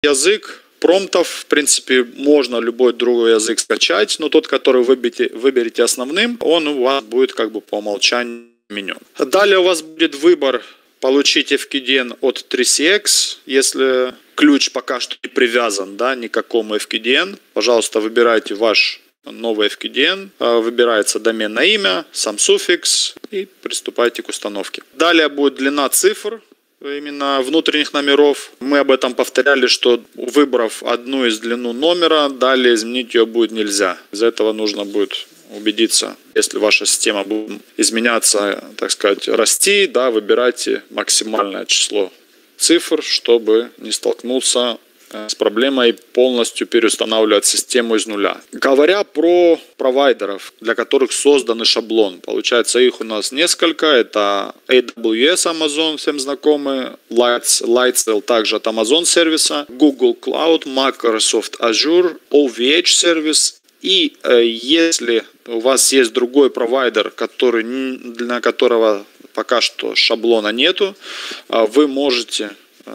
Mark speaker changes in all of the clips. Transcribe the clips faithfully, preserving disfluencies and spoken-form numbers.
Speaker 1: язык промптов, в принципе, можно любой другой язык скачать, но тот, который выберете, выберете основным, он у вас будет как бы по умолчанию меню. Далее у вас будет выбор получить эф кью ди эн от три си экс, если ключ пока что не привязан, да, ни к какому эф кью ди эн. Пожалуйста, выбирайте ваш новый эф кью ди эн, выбирается доменное имя, сам суффикс и приступайте к установке. Далее будет длина цифр, именно внутренних номеров. Мы об этом повторяли, что выбрав одну из длину номера, далее изменить ее будет нельзя. Из-за этого нужно будет убедиться, если ваша система будет изменяться, так сказать, расти, да, выбирайте максимальное число цифр, чтобы не столкнуться с проблемой полностью переустанавливать систему из нуля. Говоря про провайдеров, для которых создан шаблон, получается, их у нас несколько. Это эй дабл ю эс Amazon, всем знакомый, Lightsail также от Amazon сервиса, Google Cloud, Microsoft Azure, о ви эйч сервис. И э, если у вас есть другой провайдер, который, для которого пока что шаблона нету, вы можете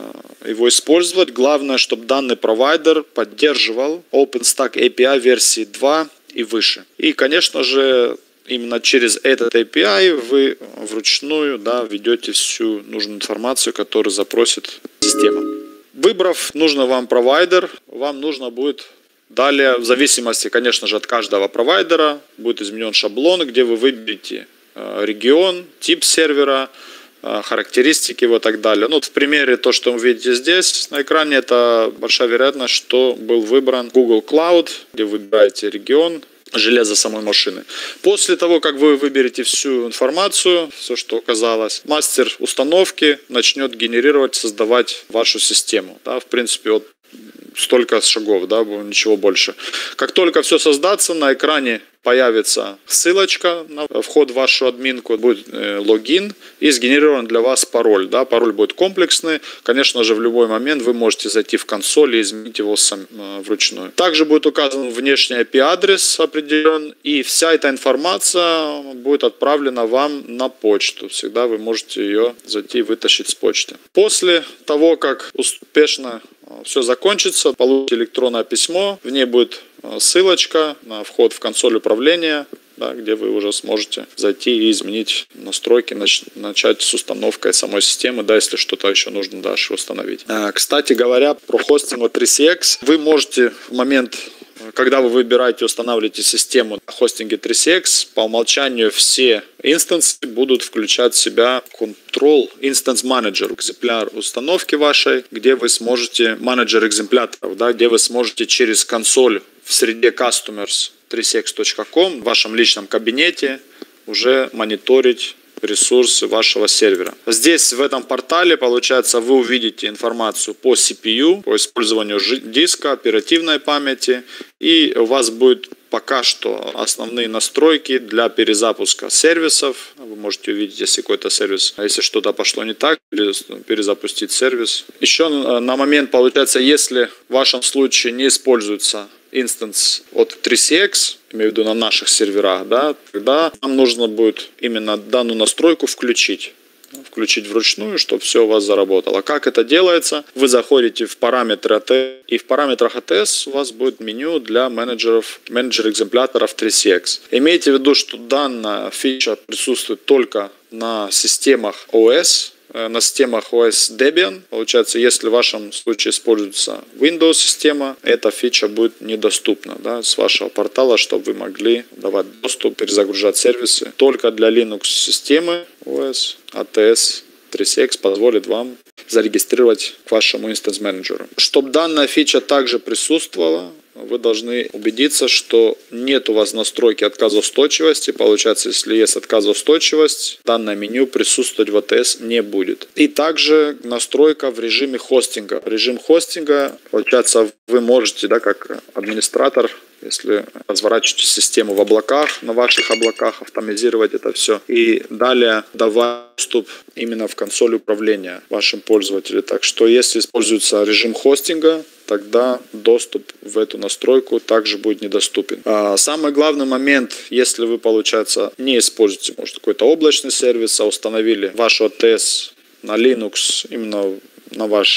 Speaker 1: его использовать. Главное, чтобы данный провайдер поддерживал OpenStack эй пи ай версии два и выше. И, конечно же, именно через этот эй пи ай вы вручную, да, ведете всю нужную информацию, которую запросит система. Выбрав нужный вам провайдер, вам нужно будет далее, в зависимости, конечно же, от каждого провайдера, будет изменен шаблон, где вы выберете регион, тип сервера, характеристики и так далее. Ну, вот в примере то, что вы видите здесь на экране, это большая вероятность, что был выбран Google Cloud, где вы выбираете регион, железо самой машины. После того, как вы выберете всю информацию, все, что оказалось, мастер установки начнет генерировать, создавать вашу систему. Да, в принципе, вот столько шагов, да, ничего больше. Как только все создастся, на экране появится ссылочка на вход в вашу админку, будет э, логин и сгенерирован для вас пароль. Да, пароль будет комплексный. Конечно же, в любой момент вы можете зайти в консоль и изменить его сам, э, вручную. Также будет указан внешний ай пи-адрес определен, и вся эта информация будет отправлена вам на почту. Всегда вы можете ее зайти и вытащить с почты. После того, как успешно все закончится, получите электронное письмо, в ней будет ссылочка на вход в консоль управления, да, где вы уже сможете зайти и изменить настройки, нач- начать с установкой самой системы, да, если что-то еще нужно дальше установить. А, кстати говоря, про хостинг от три си экс, вы можете в момент, когда вы выбираете, устанавливаете систему на хостинге три си экс, по умолчанию все инстансы будут включать в себя Control Instance Manager, экземпляр установки вашей, где вы сможете, менеджер экземпляров, да, где вы сможете через консоль в среде customers три си экс точка ком в вашем личном кабинете уже мониторить ресурсы вашего сервера. Здесь, в этом портале, получается, вы увидите информацию по си пи ю, по использованию диска, оперативной памяти, и у вас будет пока что основные настройки для перезапуска сервисов. Вы можете увидеть, если какой-то сервис, если что-то пошло не так, перезапустить сервис. Еще на момент, получается, если в вашем случае не используется инстанс от три си экс, имею в виду на наших серверах, да, тогда нам нужно будет именно данную настройку включить. Включить вручную, чтобы все у вас заработало. Как это делается? Вы заходите в параметры эй ти эс, и в параметрах эй ти эс у вас будет меню для менеджеров, менеджер экземпляров три си экс. Имейте в виду, что данная фича присутствует только на системах о эс, на системах о эс Debian. Получается, если в вашем случае используется Windows система, эта фича будет недоступна, да, с вашего портала, чтобы вы могли давать доступ, перезагружать сервисы. Только для Linux системы о эс эй ти эс три си экс позволит вам зарегистрировать к вашему инстанс менеджеру. Чтобы данная фича также присутствовала, вы должны убедиться, что нет у вас настройки отказоустойчивости. Получается, если есть отказоустойчивость, данное меню присутствовать в эй ти эс не будет. И также настройка в режиме хостинга. Режим хостинга, получается, вы можете, да, как администратор, если разворачиваете систему в облаках, на ваших облаках, автоматизировать это все. И далее давать доступ именно в консоль управления вашим пользователям. Так что, если используется режим хостинга, тогда доступ в эту настройку также будет недоступен. А самый главный момент, если вы, получается, не используете, может, какой-то облачный сервис, а установили ваш о ти эс на Linux, именно на ваш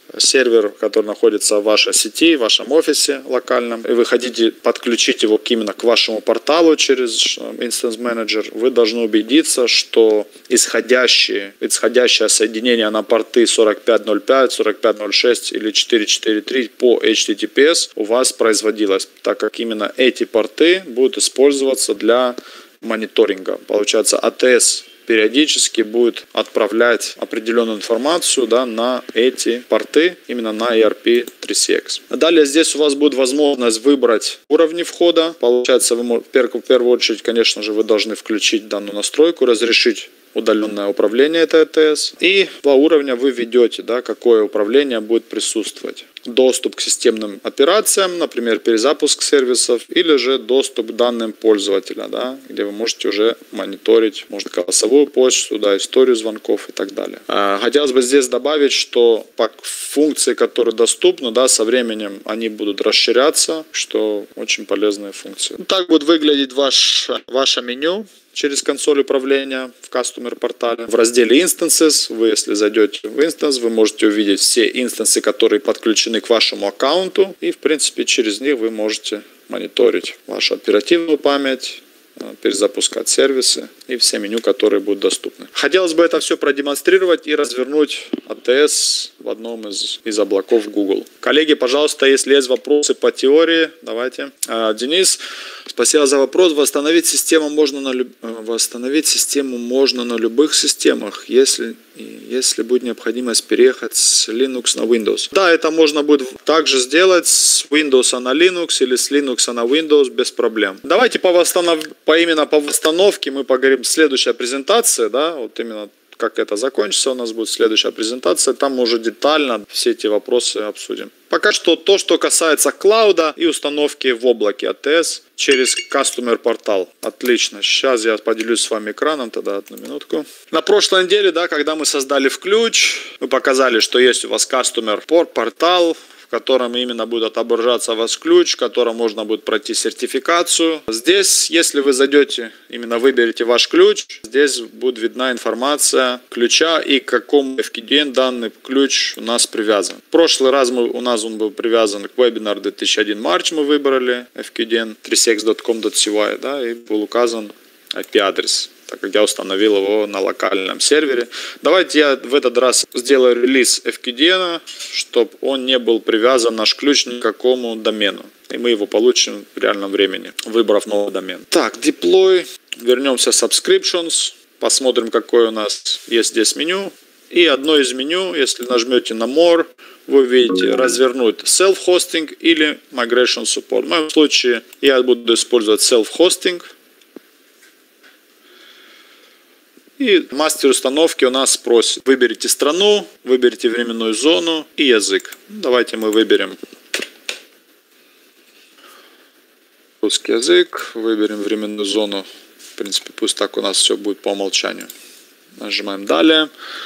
Speaker 1: сервер, который находится в вашей сети, в вашем офисе локальном, и вы хотите подключить его именно к вашему порталу через Instance Manager, вы должны убедиться, что исходящие, исходящее соединение на порты сорок пять ноль пять, сорок пять ноль шесть или четыреста сорок три по эйч ти ти пи эс у вас производилось, так как именно эти порты будут использоваться для мониторинга. Получается, эй ти эс периодически будет отправлять определенную информацию, да, на эти порты, именно на и ар пи три си экс. Далее здесь у вас будет возможность выбрать уровни входа. Получается, вы, в первую очередь, конечно же, вы должны включить данную настройку, разрешить удаленное управление этой эй ти эс. И по уровню вы ведете, да, какое управление будет присутствовать. Доступ к системным операциям, например, перезапуск сервисов, или же доступ к данным пользователя, да, где вы можете уже мониторить, может, голосовую почту, да, историю звонков и так далее. Хотелось бы здесь добавить, что функции, которые доступны, да, со временем они будут расширяться, что очень полезные функции. Так будет выглядеть ваш, ваше меню через консоль управления в Customer портале. В разделе Instances, вы если зайдете в Instance, вы можете увидеть все инстансы, которые подключены к вашему аккаунту. И в принципе через них вы можете мониторить вашу оперативную память, перезапускать сервисы и все меню, которые будут доступны. Хотелось бы это все продемонстрировать и развернуть эй ти эс в одном из, из облаков Google. Коллеги, пожалуйста, если есть вопросы по теории, давайте. А, Денис, спасибо за вопрос. Восстановить систему можно на, восстановить систему можно на любых системах, если, если будет необходимость переехать с Linux на Windows. Да, это можно будет также сделать с Windows на Linux или с Linux на Windows без проблем. Давайте по восстанов... по именно по восстановке мы поговорим. Следующая презентация, да, вот именно как это закончится, у нас будет следующая презентация, там мы уже детально все эти вопросы обсудим. Пока что то, что касается клауда и установки в облаке эй ти эс через Customer портал. Отлично. Сейчас я поделюсь с вами экраном, тогда одну минутку. На прошлой неделе, да, когда мы создали в ключ, мы показали, что есть у вас Customer портал, в котором именно будет отображаться ваш ключ, в котором можно будет пройти сертификацию. Здесь, если вы зайдете, именно выберете ваш ключ, здесь будет видна информация ключа и к какому эф кей ди эн данный ключ у нас привязан. В прошлый раз мы, у нас он был привязан к Webinar две тысячи один March, мы выбрали эф кей ди эн три си экс точка ком точка си вай, да, и был указан ай пи-адрес, так как я установил его на локальном сервере. Давайте я в этот раз сделаю релиз эф кей ди эн, чтобы он не был привязан, наш ключ, ни к какому домену. И мы его получим в реальном времени, выбрав новый домен. Так, deploy. Вернемся в subscriptions. Посмотрим, какое у нас есть здесь меню. И одно из меню, если нажмете на More, вы увидите развернуть self-hosting или migration support. В моем случае я буду использовать self-hosting. И мастер установки у нас просит: выберите страну, выберите временную зону и язык. Давайте мы выберем русский язык, выберем временную зону. В принципе, пусть так у нас все будет по умолчанию. Нажимаем далее.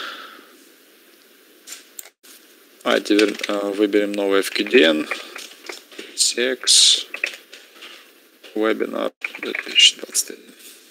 Speaker 1: А теперь выберем новый эф кей ди эн. три си экс Webinar две тысячи двадцать один.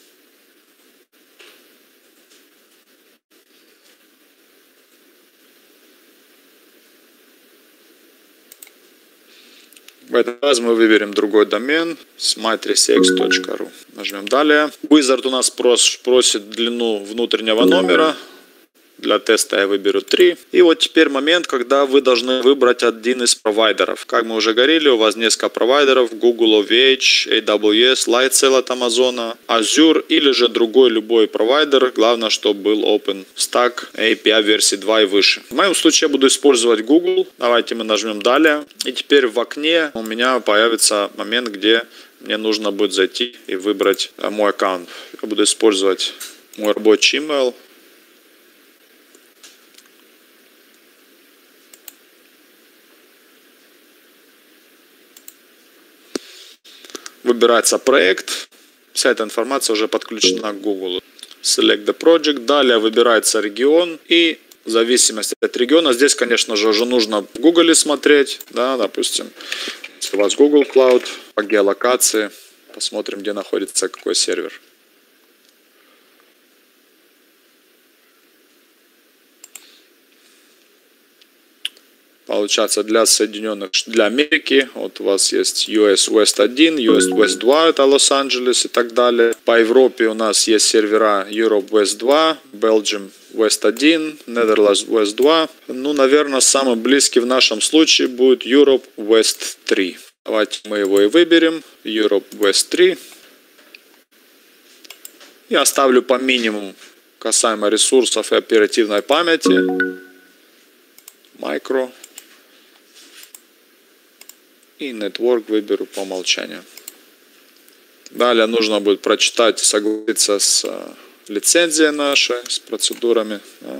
Speaker 1: В этот раз мы выберем другой домен смай три си экс точка ру. Нажмем далее. Wizard у нас просит длину внутреннего номера. Для теста я выберу три. И вот теперь момент, когда вы должны выбрать один из провайдеров. Как мы уже говорили, у вас несколько провайдеров: Google, о ви эйч, эй дабл ю эс, Lightsail от Amazon, Azure или же другой любой провайдер. Главное, чтобы был OpenStack эй пи ай версии два и выше. В моем случае я буду использовать Google. Давайте мы нажмем далее. И теперь в окне у меня появится момент, где мне нужно будет зайти и выбрать мой аккаунт. Я буду использовать мой рабочий email. Выбирается проект. Вся эта информация уже подключена к Google. Select the project. Далее выбирается регион. И в зависимости от региона, здесь, конечно же, уже нужно в Google смотреть. Да, допустим, если у вас Google Cloud, по геолокации. Посмотрим, где находится какой сервер. получается для Соединенных, для Америки. Вот у вас есть ю эс West один, ю эс West два, это Лос-Анджелес и так далее. По Европе у нас есть сервера Europe West два, Belgium West один, Netherlands West два. Ну, наверное, самый близкий в нашем случае будет Europe West три. Давайте мы его и выберем. Europe West три. И оставлю по минимуму касаемо ресурсов и оперативной памяти. Micro. И Network выберу по умолчанию. Далее нужно будет прочитать, согласиться с лицензией нашей, с процедурами. Да.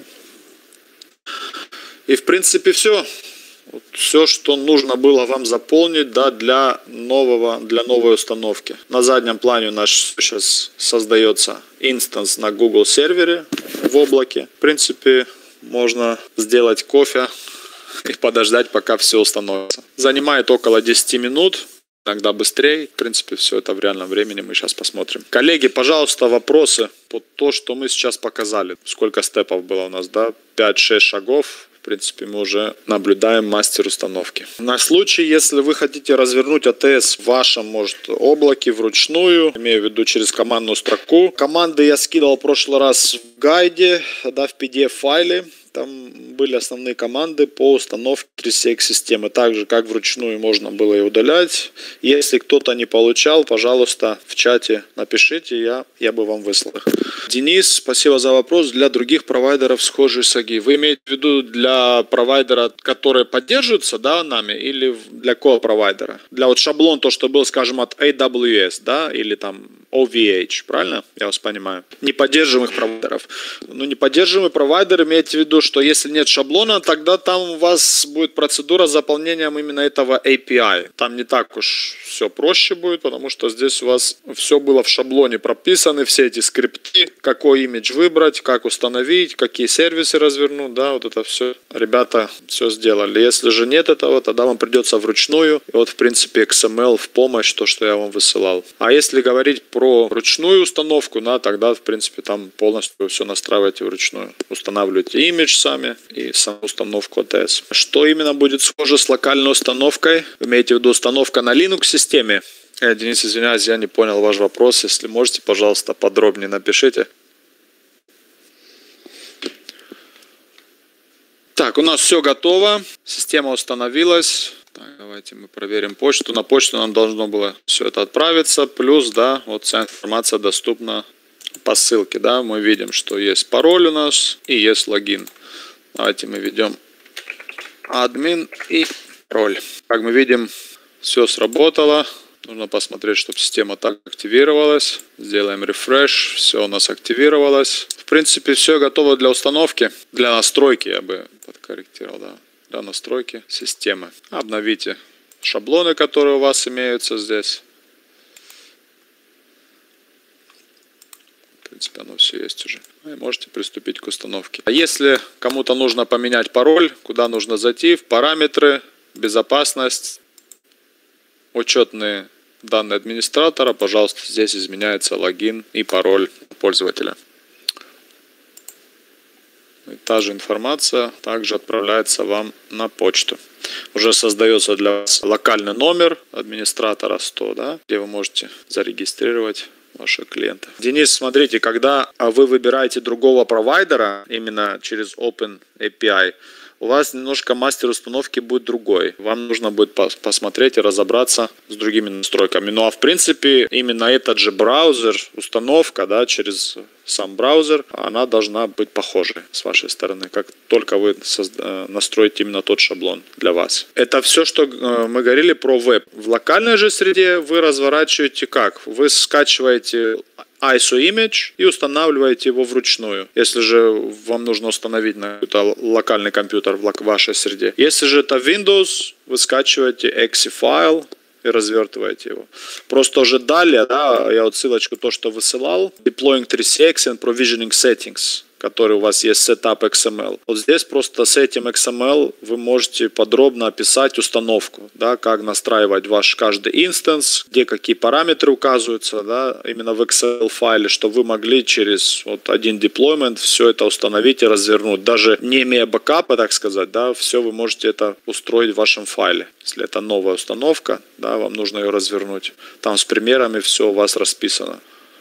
Speaker 1: И в принципе все. Вот все, что нужно было вам заполнить, да, для, нового, для новой установки. На заднем плане у нас сейчас создается инстанс на Google сервере в облаке. В принципе, можно сделать кофе и подождать, пока все установится. Занимает около десять минут, иногда быстрее. В принципе, все это в реальном времени мы сейчас посмотрим. Коллеги, пожалуйста, вопросы по то, что мы сейчас показали. Сколько степов было у нас, да? пять-шесть шагов. В принципе, мы уже наблюдаем мастер установки. На случай, если вы хотите развернуть эй ти эс в вашем, может, облаке вручную, имею в виду через командную строку. Команды я скидывал в прошлый раз в гайде, да, в пи ди эф-файле. Там были основные команды по установке три си экс-системы. Так же, как вручную можно было и удалять. Если кто-то не получал, пожалуйста, в чате напишите, я, я бы вам выслал их. Денис, спасибо за вопрос. Для других провайдеров схожие шаги. Вы имеете в виду для провайдера, которые поддерживаются, да, нами, или для какого провайдера? Для вот шаблон, то, что был, скажем, от эй дабл ю эс, да, или там о ви эйч, правильно? Я вас понимаю. Неподдерживаемых провайдеров. Ну, неподдерживаемый провайдер, имеете в виду, что если нет шаблона, тогда там у вас будет процедура заполнения именно этого эй пи ай. Там не так уж все проще будет, потому что здесь у вас все было в шаблоне прописаны, все эти скрипты, какой имидж выбрать, как установить, какие сервисы развернуть, да, вот это все ребята все сделали. Если же нет этого, тогда вам придется вручную. И вот, в принципе, икс эм эл в помощь, то, что я вам высылал. А если говорить про ручную установку, да, тогда, в принципе, там полностью вы все настраиваете вручную. Устанавливаете имидж сами и саму установку эй ти эс. Что именно будет схоже с локальной установкой? Вы имеете в виду установка на Linux-системе? Э, Денис, извиняюсь, я не понял ваш вопрос. Если можете, пожалуйста, подробнее напишите. Так, у нас все готово. Система установилась. Так, давайте мы проверим почту. На почту нам должно было все это отправиться. Плюс, да, вот вся информация доступна по ссылке. Да, мы видим, что есть пароль у нас и есть логин. Давайте мы введем админ и пароль. Как мы видим, все сработало. Нужно посмотреть, чтобы система так активировалась. Сделаем рефреш. Все у нас активировалось. В принципе, все готово для установки. Для настройки я бы подкорректировал, да. Для настройки системы. Обновите шаблоны, которые у вас имеются здесь. В принципе, оно все есть уже. И можете приступить к установке. А если кому-то нужно поменять пароль, куда нужно зайти? В параметры, безопасность, учетные данные администратора. Пожалуйста, здесь изменяется логин и пароль пользователя. И та же информация также отправляется вам на почту. Уже создается для вас локальный номер администратора сто, да, где вы можете зарегистрировать ваших клиентов. Денис, смотрите, когда вы выбираете другого провайдера, именно через Open эй пи ай, у вас немножко мастер установки будет другой. Вам нужно будет посмотреть и разобраться с другими настройками. Ну а в принципе, именно этот же браузер, установка, да, через сам браузер, она должна быть похожей с вашей стороны, как только вы настроите именно тот шаблон для вас. Это все, что мы говорили про веб. В локальной же среде вы разворачиваете как? Вы скачиваете ай эс о image и устанавливаете его вручную, если же вам нужно установить на какой-то локальный компьютер в вашей среде. Если же это Windows, вы скачиваете экс и файл и развертываете его. Просто уже далее, да, я вот ссылочку то, что высылал, Deploying три си экс and Provisioning Settings. который у вас есть setup икс эм эл. Вот здесь просто с этим икс эм эл вы можете подробно описать установку, да, как настраивать ваш каждый инстанс, где какие параметры указываются, да, именно в икс эм эл файле, чтобы вы могли через вот один деплоймент все это установить и развернуть. Даже не имея бэкапа, так сказать, да, все вы можете это устроить в вашем файле. Если это новая установка, да, вам нужно ее развернуть. Там с примерами все у вас расписано.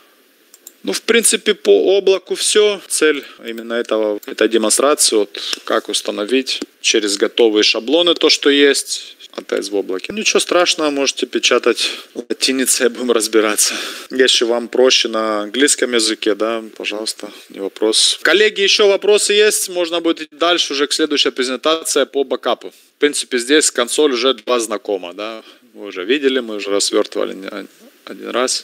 Speaker 1: Ну, в принципе, по облаку все. Цель именно этого, этой демонстрации, вот как установить через готовые шаблоны то, что есть, эй ти эс в облаке. Ничего страшного, можете печатать латиницей, будем разбираться. Если вам проще на английском языке, да, пожалуйста, не вопрос. Коллеги, еще вопросы есть? Можно будет идти дальше уже к следующей презентации по бэкапу. В принципе, здесь консоль уже два знакома, да. Вы уже видели, мы уже развертывали один раз.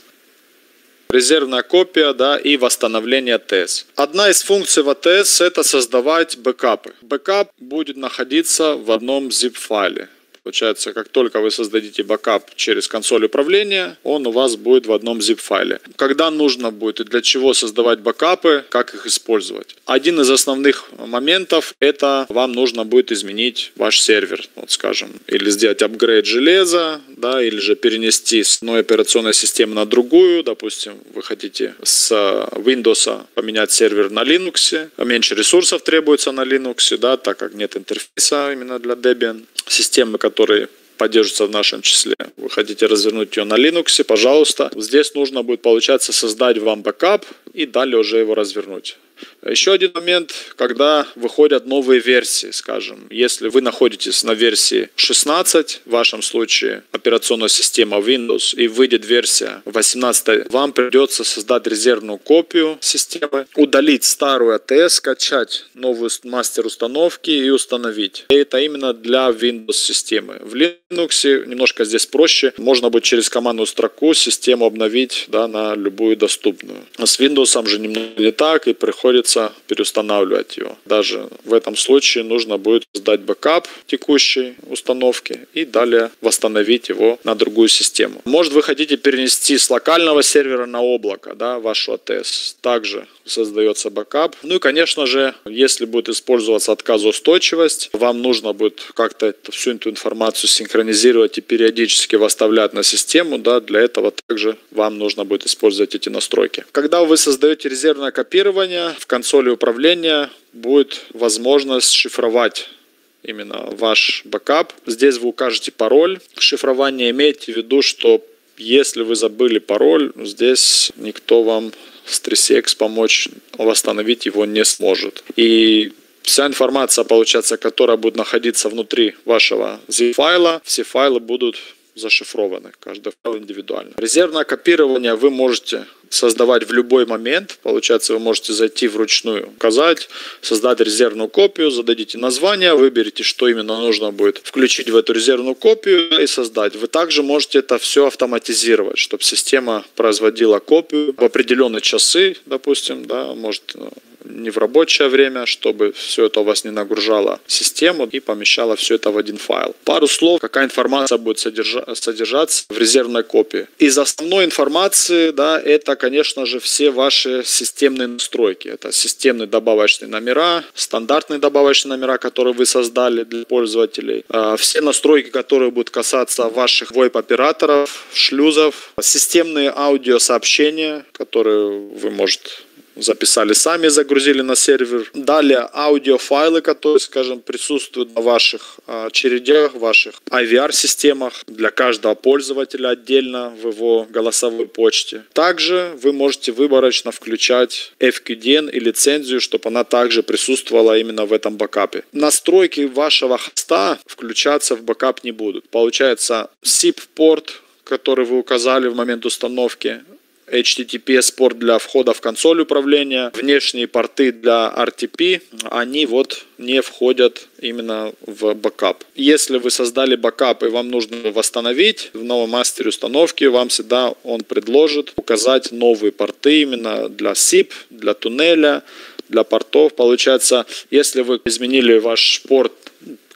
Speaker 1: Резервная копия, да, и восстановление эй ти эс. Одна из функций в эй ти эс это создавать бэкапы. Бэкап будет находиться в одном zip-файле. Получается, как только вы создадите бэкап через консоль управления, он у вас будет в одном zip-файле. Когда нужно будет и для чего создавать бэкапы, как их использовать. Один из основных моментов это вам нужно будет изменить ваш сервер, вот скажем, или сделать апгрейд железа, да, или же перенести с одной операционной системы на другую. Допустим, вы хотите с Windows поменять сервер на Linux, меньше ресурсов требуется на Linux, да, так как нет интерфейса именно для Debian. Системы, которые поддерживаются в нашем числе. Вы хотите развернуть ее на Linux, пожалуйста. Здесь нужно будет, получается, создать вам бэкап и далее уже его развернуть. Еще один момент, когда выходят новые версии, скажем, если вы находитесь на версии шестнадцать, в вашем случае операционная система Windows, и выйдет версия восемнадцать, вам придется создать резервную копию системы, удалить старую эй ти эс, скачать новую мастер установки и установить. И это именно для Windows системы. В Linux немножко здесь проще, можно будет через командную строку систему обновить, да, на любую доступную. А с Windows же немного не так, и приходится Приходится переустанавливать его. Даже в этом случае нужно будет создать бэкап текущей установки и далее восстановить его на другую систему. Может, вы хотите перенести с локального сервера на облако, да, вашу эй ти эс. Также создается бэкап. Ну и, конечно же, если будет использоваться отказоустойчивость, вам нужно будет как-то эту, всю эту информацию синхронизировать и периодически выставлять на систему. Да, для этого также вам нужно будет использовать эти настройки. Когда вы создаете резервное копирование, в консоли управления будет возможность шифровать именно ваш бэкап. Здесь вы укажете пароль. Шифрование, имейте в виду, что если вы забыли пароль, здесь никто вам с три си экс помочь восстановить его не сможет. И вся информация, получается, которая будет находиться внутри вашего zip-файла, все файлы будут зашифрованы, каждый файл индивидуально. Резервное копирование вы можете создавать в любой момент. Получается, вы можете зайти вручную, указать, создать резервную копию, зададите название, выберите, что именно нужно будет включить в эту резервную копию и создать. Вы также можете это все автоматизировать, чтобы система производила копию в определенные часы, допустим, да, может не в рабочее время, чтобы все это у вас не нагружало систему и помещало все это в один файл. Пару слов, какая информация будет содержа содержаться в резервной копии. Из основной информации, да, это, конечно же, все ваши системные настройки. Это системные добавочные номера, стандартные добавочные номера, которые вы создали для пользователей. Все настройки, которые будут касаться ваших веб-операторов, шлюзов, системные аудиосообщения, которые вы можете записали сами, загрузили на сервер. Далее аудиофайлы, которые, скажем, присутствуют на ваших очередях, ваших ай ви ар-системах для каждого пользователя отдельно в его голосовой почте. Также вы можете выборочно включать эф кью ди эн и лицензию, чтобы она также присутствовала именно в этом бэкапе. Настройки вашего хоста включаться в бэкап не будут. Получается, сип-порт, который вы указали в момент установки, эйч ти ти пи эс порт для входа в консоль управления, внешние порты для ар ти пи, они вот не входят именно в бэкап. Если вы создали бэкап и вам нужно восстановить в новом мастере установки, вам всегда он предложит указать новые порты именно для сип, для туннеля, для портов. Получается, если вы изменили ваш порт,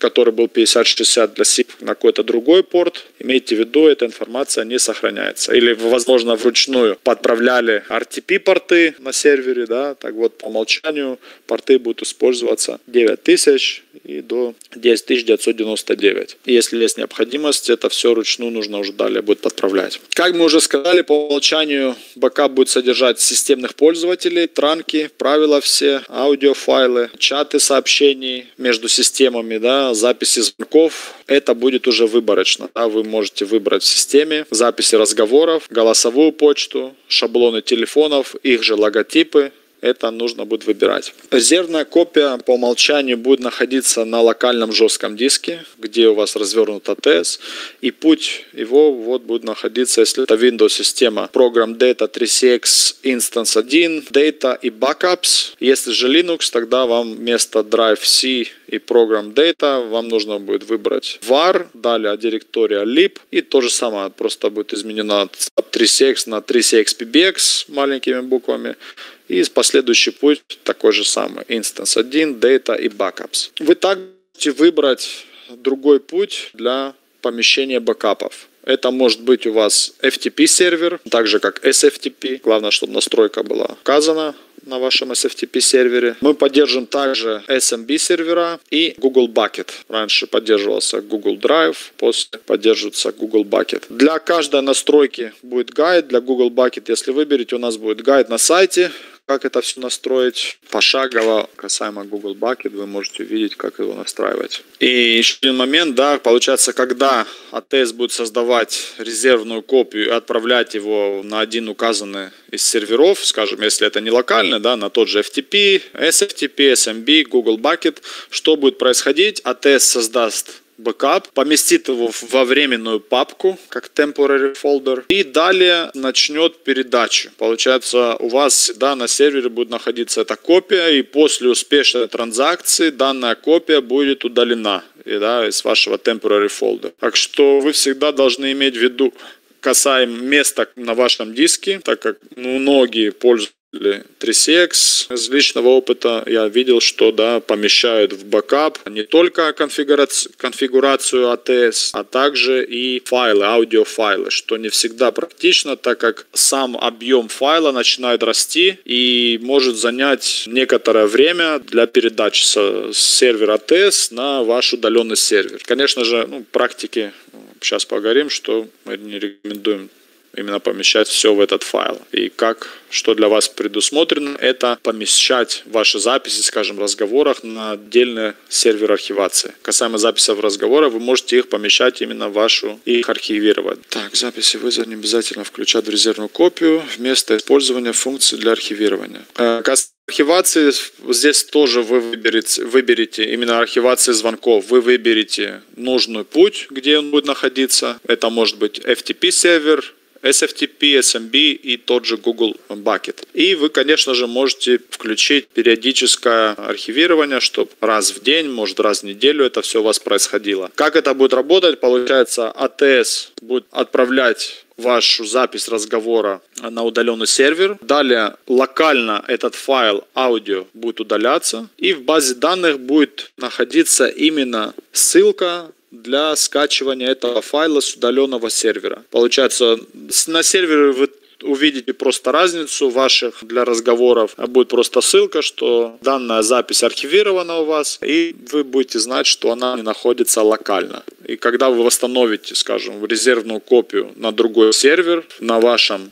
Speaker 1: который был пятьдесят шестьдесят для сип, на какой-то другой порт, имейте в виду, эта информация не сохраняется. Или, возможно, вручную подправляли ар ти пи-порты на сервере, да, так вот по умолчанию порты будут использоваться девять тысяч и до десять тысяч девятьсот девяносто девять. И если есть необходимость, это все ручную нужно уже далее будет подправлять. Как мы уже сказали, по умолчанию бэкап будет содержать системных пользователей, транки, правила все, аудиофайлы, чаты сообщений между системами, да, записи звонков. Это будет уже выборочно. Да, вы можете выбрать в системе записи разговоров, голосовую почту, шаблоны телефонов, их же логотипы. Это нужно будет выбирать. Резервная копия по умолчанию будет находиться на локальном жестком диске, где у вас развернут эй ти эс. И путь его вот будет находиться, если это Windows система, Program Data три си экс Instance один, Data и Backups. Если же Linux, тогда вам вместо Drive C и Program Data вам нужно будет выбрать var, далее директория lib. И то же самое, просто будет изменено три си экс на три си экс пи би экс маленькими буквами. И последующий путь такой же самый. Instance один, Data и Backups. Вы также можете выбрать другой путь для помещения бэкапов. Это может быть у вас эф ти пи-сервер, так же как эс эф ти пи. Главное, чтобы настройка была указана на вашем эс эф ти пи-сервере. Мы поддержим также эс эм би-сервера и Google Bucket. Раньше поддерживался Google Drive, после поддерживается Google Bucket. Для каждой настройки будет гайд. Для Google Bucket, если выберете, у нас будет гайд на сайте, как это все настроить. Пошагово, касаемо Google Bucket, вы можете увидеть, как его настраивать. И еще один момент, да, получается, когда эй ти эс будет создавать резервную копию и отправлять его на один указанный из серверов, скажем, если это не локально, да, на тот же эф ти пи, эс эф ти пи, эс эм би, Google Bucket, что будет происходить? эй ти эс создаст бэкап, поместит его во временную папку, как temporary folder, и далее начнет передачу. Получается, у вас всегда на сервере будет находиться эта копия, и после успешной транзакции данная копия будет удалена, и, да, из вашего temporary folder. Так что вы всегда должны иметь в виду касаемо места на вашем диске, так как ну, многие пользуются три си экс. Из личного опыта я видел, что да, помещают в бэкап не только конфигурацию, конфигурацию эй ти эс, а также и файлы, аудиофайлы, что не всегда практично, так как сам объем файла начинает расти и может занять некоторое время для передачи с сервера эй ти эс на ваш удаленный сервер. Конечно же, ну, практики, сейчас поговорим, что мы не рекомендуем именно помещать все в этот файл. И как, что для вас предусмотрено, это помещать ваши записи, скажем, в разговорах на отдельный сервер архивации. Касаемо записей в разговорах, вы можете их помещать именно в вашу и их архивировать. Так, записи вызова не обязательно включать в резервную копию вместо использования функции для архивирования. Касаемо архивации, здесь тоже вы выберете, выберете именно архивации звонков. Вы выберете нужный путь, где он будет находиться. Это может быть эф ти пи-сервер, эс эф ти пи, эс эм би и тот же Google Bucket. И вы, конечно же, можете включить периодическое архивирование, чтобы раз в день, может раз в неделю это все у вас происходило. Как это будет работать? Получается, эй ти эс будет отправлять вашу запись разговора на удаленный сервер. Далее локально этот файл аудио будет удаляться. И в базе данных будет находиться именно ссылка для скачивания этого файла с удаленного сервера. Получается, на сервере вы увидите просто разницу ваших для разговоров. Будет просто ссылка, что данная запись архивирована у вас, и вы будете знать, что она не находится локально. И когда вы восстановите, скажем, резервную копию на другой сервер, на вашем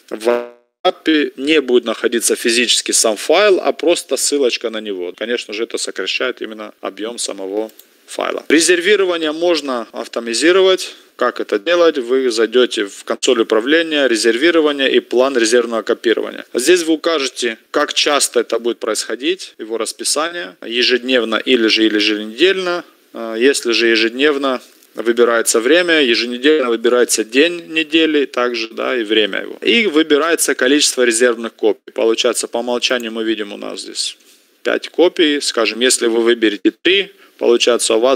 Speaker 1: бэкапе не будет находиться физически сам файл, а просто ссылочка на него. Конечно же, это сокращает именно объем самого файла. Резервирование можно автоматизировать. Как это делать? Вы зайдете в консоль управления, резервирование и план резервного копирования. Здесь вы укажете, как часто это будет происходить, его расписание, ежедневно или же или еженедельно. Если же ежедневно, выбирается время, еженедельно выбирается день недели, также да, и время его. И выбирается количество резервных копий. Получается, по умолчанию мы видим у нас здесь пять копий. Скажем, если вы выберете три, получается, у вас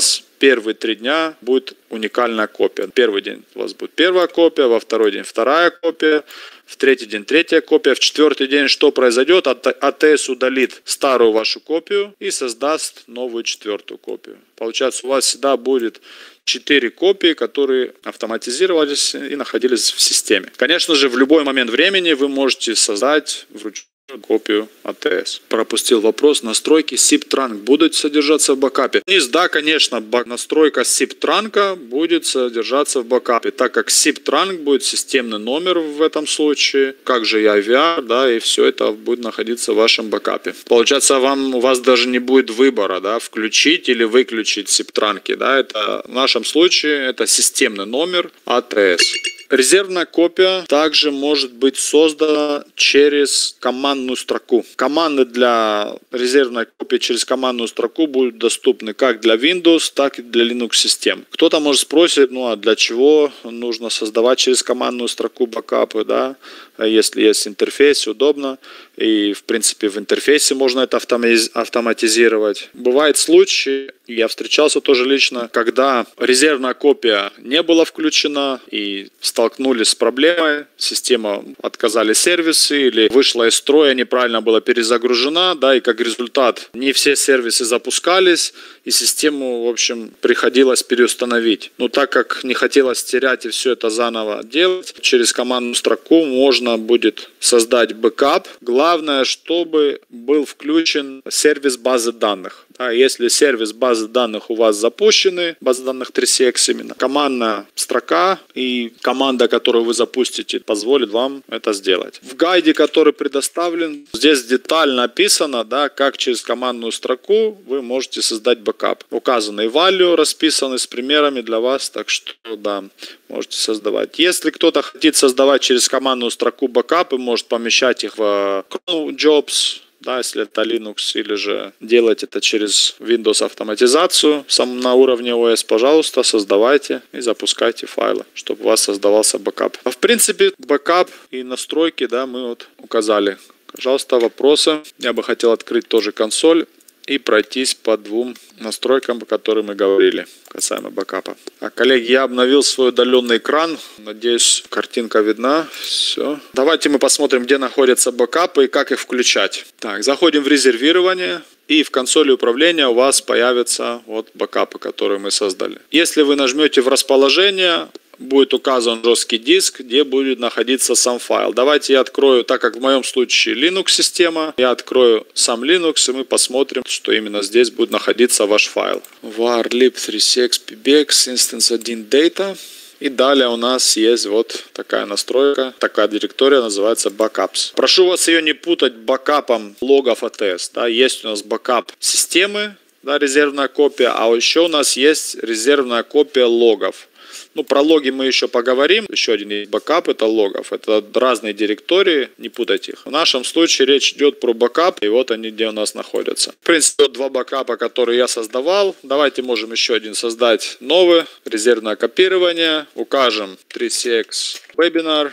Speaker 1: первые три дня будет уникальная копия. Первый день у вас будет первая копия, во второй день вторая копия, в третий день третья копия, в четвертый день что произойдет? эй ти эс удалит старую вашу копию и создаст новую четвертую копию. Получается, у вас всегда будет четыре копии, которые автоматизировались и находились в системе. Конечно же, в любой момент времени вы можете создать вручную копию эй ти эс. Пропустил вопрос. Настройки SIP-Trunk будут содержаться в бэкапе? Низ, да, конечно, настройка SIP-Trunk будет содержаться в бэкапе, так как SIP-Trunk будет системный номер в этом случае, как же и ай ви ар, да, и все это будет находиться в вашем бэкапе. Получается, вам, у вас даже не будет выбора, да, включить или выключить SIP-Trunk, да, это в нашем случае это системный номер эй ти эс. Резервная копия также может быть создана через командную строку. Команды для резервной копии через командную строку будут доступны как для Windows, так и для Linux систем. Кто-то может спросить, ну а для чего нужно создавать через командную строку бэкапы, да? Если есть интерфейс, удобно. И, в принципе, в интерфейсе можно это автоматизировать. Бывают случаи, я встречался тоже лично, когда резервная копия не была включена и столкнулись с проблемой, система отказали сервисы или вышла из строя, неправильно была перезагружена, да, и как результат не все сервисы запускались, и систему, в общем, приходилось переустановить. Но так как не хотелось терять и все это заново делать, через командную строку можно будет создать бэкап. Главное, чтобы был включен сервис базы данных. А если сервис базы данных у вас запущены, база данных три си экс именно, командная строка и команда, которую вы запустите, позволит вам это сделать. В гайде, который предоставлен, здесь детально описано, да, как через командную строку вы можете создать бэкап. Указаны value, расписаны с примерами для вас, так что да, можете создавать. Если кто-то хочет создавать через командную строку бэкапы, может помещать их в Chrome Jobs, да, если это Linux, или же делать это через Windows автоматизацию сам на уровне о эс, пожалуйста, создавайте и запускайте файлы, чтобы у вас создавался бэкап. А в принципе, бэкап и настройки, да, мы вот указали. Пожалуйста, вопросы. Я бы хотел открыть тоже консоль и пройтись по двум настройкам, о которых мы говорили, касаемо бэкапа. А, коллеги, я обновил свой удаленный экран. Надеюсь, картинка видна. Все. Давайте мы посмотрим, где находятся бэкапы и как их включать. Так, заходим в резервирование. И в консоли управления у вас появятся вот бэкапы, которые мы создали. Если вы нажмете в расположение, будет указан жесткий диск, где будет находиться сам файл. Давайте я открою, так как в моем случае Linux система, я открою сам Linux, и мы посмотрим, что именно здесь будет находиться ваш файл. var lib три си экс pbx instance один data. И далее у нас есть вот такая настройка, такая директория, называется backups. Прошу вас ее не путать бэкапом логов эй ти эс. Да, есть у нас бэкап системы, да, резервная копия, а еще у нас есть резервная копия логов. Ну, про логи мы еще поговорим. Еще один бэкап — это логов. Это разные директории, не путайте их. В нашем случае речь идет про бэкап, и вот они где у нас находятся. В принципе, вот два бэкапа, которые я создавал. Давайте можем еще один создать новый. Резервное копирование. Укажем три си экс Webinar.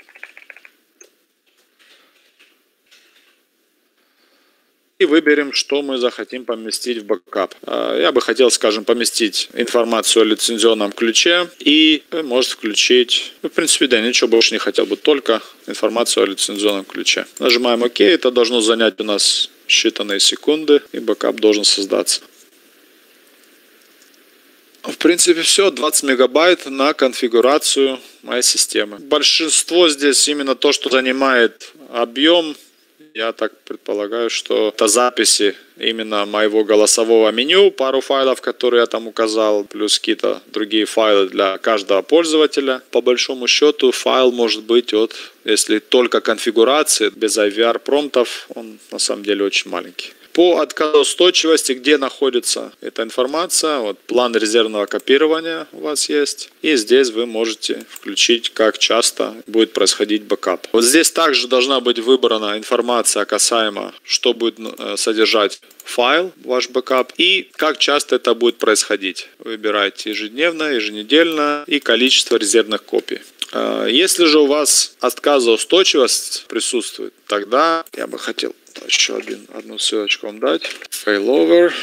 Speaker 1: И выберем, что мы захотим поместить в бэкап. Я бы хотел, скажем, поместить информацию о лицензионном ключе и может включить, ну, в принципе, да, ничего больше не хотел бы, только информацию о лицензионном ключе. Нажимаем ОК, это должно занять у нас считанные секунды, и бэкап должен создаться. В принципе, все, двадцать мегабайт на конфигурацию моей системы. Большинство здесь именно то, что занимает объем. Я так предполагаю, что это записи именно моего голосового меню, пару файлов, которые я там указал, плюс какие-то другие файлы для каждого пользователя. По большому счету файл может быть от, если только конфигурации, без ай ви ар промптов, он на самом деле очень маленький. По отказоустойчивости, где находится эта информация, вот план резервного копирования у вас есть. И здесь вы можете включить, как часто будет происходить бэкап. Вот здесь также должна быть выбрана информация касаемо, что будет содержать файл, ваш бэкап, и как часто это будет происходить. Выбирайте ежедневно, еженедельно и количество резервных копий. Если же у вас отказоустойчивость присутствует, тогда я бы хотел еще один, одну ссылочку вам дать. Failover.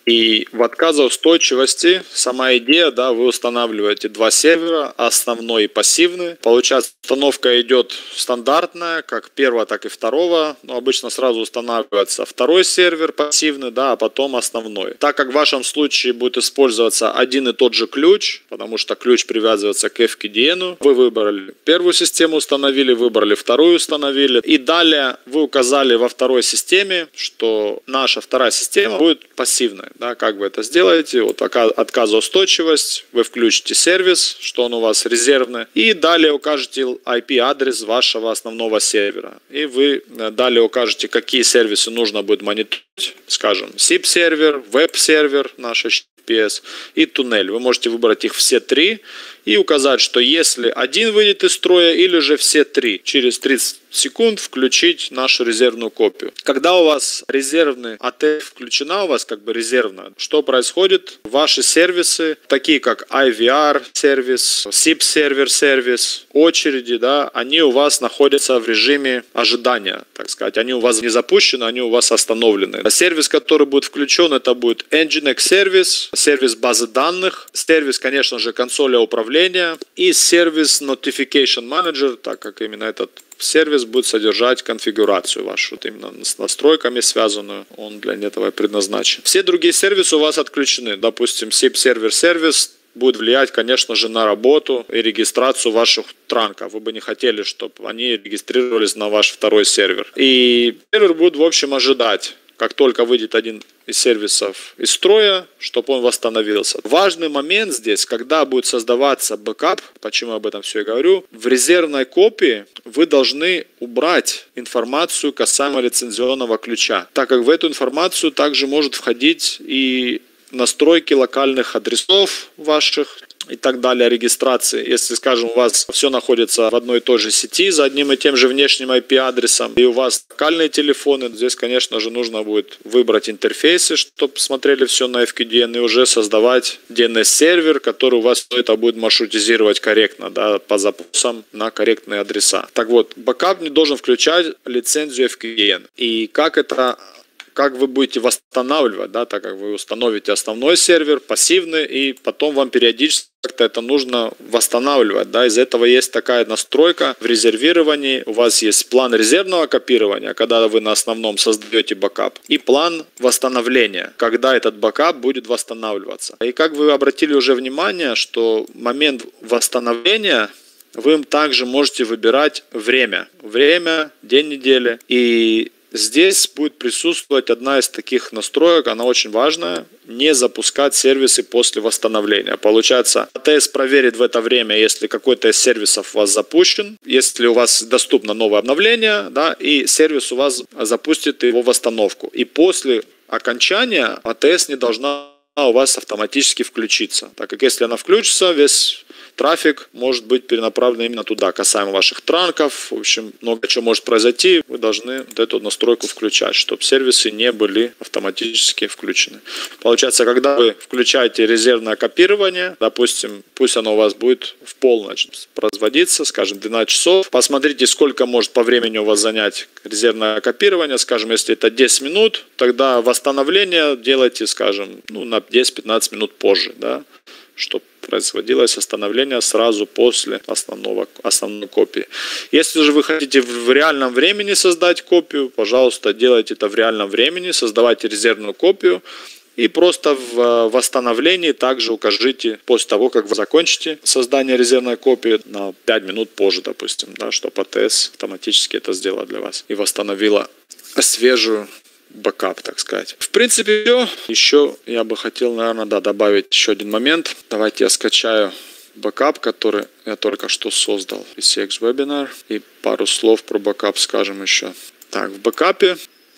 Speaker 1: И в отказоустойчивости сама идея, да, вы устанавливаете два сервера, основной и пассивный. Получается, установка идет стандартная, как первого, так и второго. Но обычно сразу устанавливается второй сервер пассивный, да, а потом основной. Так как в вашем случае будет использоваться один и тот же ключ, потому что ключ привязывается к эф кей ди эн, вы выбрали первую систему, установили, выбрали вторую, установили. И далее вы указали во второй системе, что наша вторая система будет пассивной. Да, как вы это сделаете? Вот отказоустойчивость, вы включите сервис, что он у вас резервный, и далее укажете ай пи-адрес вашего основного сервера. И вы далее укажете, какие сервисы нужно будет мониторить, скажем, сип-сервер, веб-сервер, наш эйч ти ти пи эс и туннель. Вы можете выбрать их все три и указать, что если один выйдет из строя или же все три, через тридцать секунд включить нашу резервную копию. Когда у вас резервный эй ти эф включена, у вас как бы резервная, что происходит? Ваши сервисы, такие как ай ви ар сервис, сип-сервер сервис, очереди, да, они у вас находятся в режиме ожидания, так сказать. Они у вас не запущены, они у вас остановлены. А сервис, который будет включен, это будет Nginx сервис, сервис базы данных, сервис, конечно же, консоли управления и сервис Notification Manager, так как именно этот сервис будет содержать конфигурацию вашу, вот именно с настройками связанную, он для этого и предназначен. Все другие сервисы у вас отключены, допустим, сип-сервер сервис будет влиять, конечно же, на работу и регистрацию ваших транков. Вы бы не хотели, чтобы они регистрировались на ваш второй сервер. И сервер будет, в общем, ожидать, как только выйдет один из сервисов из строя, чтобы он восстановился. Важный момент здесь, когда будет создаваться бэкап, почему я об этом все и говорю, в резервной копии вы должны убрать информацию касаемо лицензионного ключа, так как в эту информацию также может входить и настройки локальных адресов ваших и так далее, регистрации. Если, скажем, у вас все находится в одной и той же сети за одним и тем же внешним ай пи-адресом, и у вас локальные телефоны, здесь, конечно же, нужно будет выбрать интерфейсы, чтобы смотрели все на эф кей ди эн, и уже создавать ди эн эс-сервер, который у вас это будет маршрутизировать корректно, да, по запросам на корректные адреса. Так вот, бэкап не должен включать лицензию эф кей ди эн. И как это... Как вы будете восстанавливать, да, так как вы установите основной сервер, пассивный, и потом вам периодически как-то это нужно восстанавливать. Да. Из-за этого есть такая настройка в резервировании. У вас есть план резервного копирования, когда вы на основном создаете бэкап, и план восстановления, когда этот бэкап будет восстанавливаться. И как вы обратили уже внимание, что момент восстановления вы также можете выбирать время. Время, день недели. И здесь будет присутствовать одна из таких настроек, она очень важная, не запускать сервисы после восстановления. Получается, эй ти эс проверит в это время, если какой-то из сервисов у вас запущен, если у вас доступно новое обновление, да, и сервис у вас запустит его восстановку. И после окончания эй ти эс не должна у вас автоматически включиться, так как если она включится, весь трафик может быть перенаправлен именно туда, касаемо ваших транков. В общем, много чего может произойти. Вы должны вот эту настройку включать, чтобы сервисы не были автоматически включены. Получается, когда вы включаете резервное копирование, допустим, пусть оно у вас будет в полночь производиться, скажем, двенадцать часов. Посмотрите, сколько может по времени у вас занять резервное копирование. Скажем, если это десять минут, тогда восстановление делайте, скажем, ну, на десять-пятнадцать минут позже, да, чтобы производилось восстановление сразу после основного, основной копии. Если же вы хотите в реальном времени создать копию, пожалуйста, делайте это в реальном времени, создавайте резервную копию и просто в восстановлении также укажите после того, как вы закончите создание резервной копии, на пять минут позже, допустим, да, чтобы эй ти эс автоматически это сделала для вас и восстановила свежую бэкап, так сказать. В принципе, все. Еще я бы хотел, наверное, да, добавить еще один момент. Давайте я скачаю бэкап, который я только что создал. пи си экс Webinar. И пару слов про бэкап скажем еще. Так, в бэкапе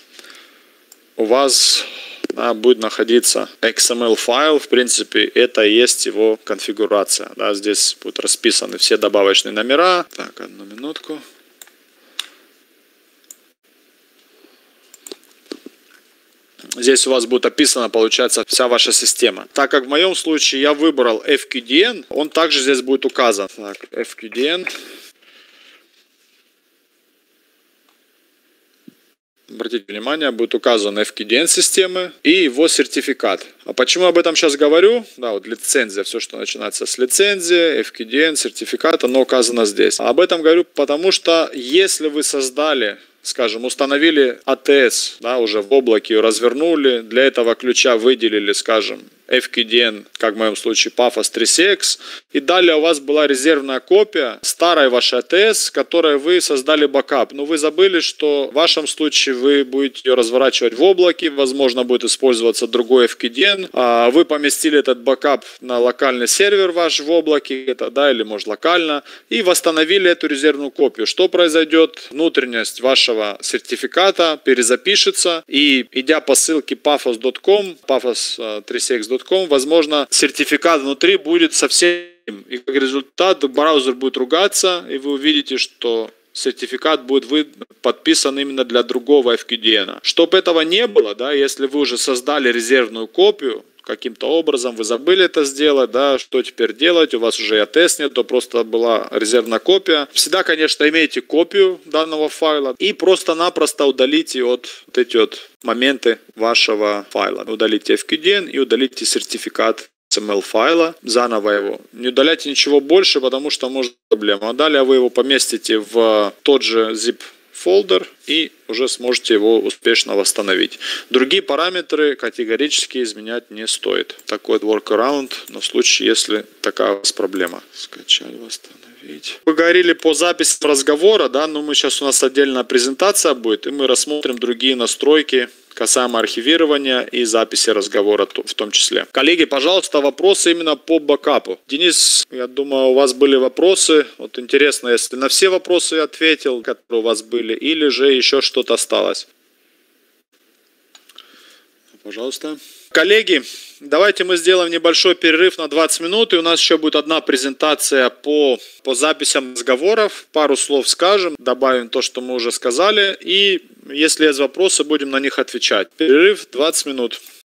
Speaker 1: у вас, да, будет находиться икс эм эл файл. В принципе, это и есть его конфигурация. Да, здесь будут расписаны все добавочные номера. Так, одну минутку. Здесь у вас будет описана, получается, вся ваша система. Так как в моем случае я выбрал эф кей ди эн, он также здесь будет указан. Так, эф кей ди эн. обратите внимание, будет указан эф кей ди эн системы и его сертификат. А почему об этом сейчас говорю? Да, вот лицензия, все, что начинается с лицензии, эф кей ди эн, сертификат, оно указано здесь. Об этом говорю, потому что если вы создали, скажем, установили эй ти эс, да, уже в облаке, развернули, для этого ключа выделили, скажем, эф кей ди эн, как в моем случае пафос три си экс, и далее у вас была резервная копия старой вашей эй ти эс, которой вы создали бэкап. Но вы забыли, что в вашем случае вы будете ее разворачивать в облаке, возможно, будет использоваться другой эф кей ди эн. А вы поместили этот бэкап на локальный сервер ваш в облаке, это, да, или может локально, и восстановили эту резервную копию. Что произойдет? Внутренность вашего сертификата перезапишется, и идя по ссылке пафос точка ком, пафос три си экс точка ком, возможно, сертификат внутри будет совсем, и как результат браузер будет ругаться, и вы увидите, что сертификат будет подписан именно для другого эф кей ди эн. Чтобы этого не было, да, если вы уже создали резервную копию, каким-то образом вы забыли это сделать, да, что теперь делать, у вас уже эй ти эс нет, то просто была резервная копия. Всегда, конечно, имейте копию данного файла и просто-напросто удалите вот эти вот моменты вашего файла. Удалите эф кей ди эн и удалите сертификат эс эм эл файла, заново его. Не удаляйте ничего больше, потому что может быть проблема. А далее вы его поместите в тот же zip фолдер и уже сможете его успешно восстановить. Другие параметры категорически изменять не стоит. Такой workaround на случай, если такая у вас проблема. Скачать, восстановить. Вы говорили по записям разговора, да, но мы сейчас у нас отдельная презентация будет, и мы рассмотрим другие настройки касаемо архивирования и записи разговора в том числе. Коллеги, пожалуйста, вопросы именно по бэкапу. Денис, я думаю, у вас были вопросы. Вот интересно, если на все вопросы я ответил, которые у вас были, или же еще что-то осталось. Пожалуйста. Коллеги, давайте мы сделаем небольшой перерыв на двадцать минут, и у нас еще будет одна презентация по, по записям разговоров. Пару слов скажем, добавим то, что мы уже сказали, и если есть вопросы, будем на них отвечать. Перерыв двадцать минут.